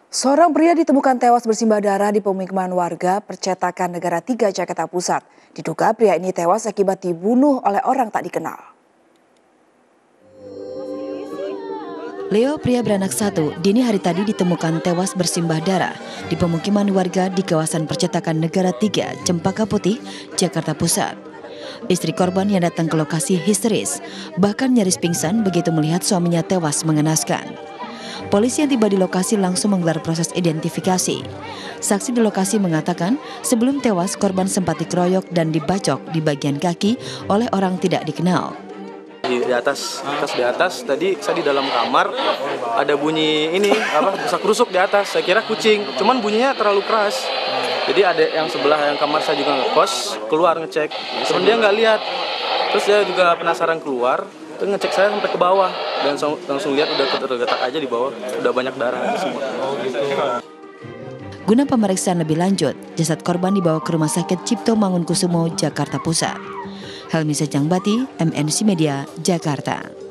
Seorang pria ditemukan tewas bersimbah darah di pemukiman warga Percetakan Negara 3, Jakarta Pusat. Diduga pria ini tewas akibat dibunuh oleh orang tak dikenal. Leo, pria beranak satu, dini hari tadi ditemukan tewas bersimbah darah di pemukiman warga di kawasan Percetakan Negara 3, Cempaka Putih, Jakarta Pusat. Istri korban yang datang ke lokasi histeris, bahkan nyaris pingsan begitu melihat suaminya tewas mengenaskan. Polisi yang tiba di lokasi langsung menggelar proses identifikasi. Saksi di lokasi mengatakan sebelum tewas korban sempat dikeroyok dan dibacok di bagian kaki oleh orang tidak dikenal. Di atas tadi saya di dalam kamar ada bunyi rusak rusuk di atas. Saya kira kucing, cuman bunyinya terlalu keras. Jadi ada yang sebelah yang kamar saya juga ngekos keluar ngecek, cuman dia nggak lihat. Terus saya juga penasaran keluar, ngecek saya sampai ke bawah dan langsung lihat udah tergeletak aja di bawah, udah banyak darah semua. Guna pemeriksaan lebih lanjut, jasad korban dibawa ke Rumah Sakit Cipto Mangunkusumo, Jakarta Pusat. Helmi Sejangbati, MNC Media, Jakarta.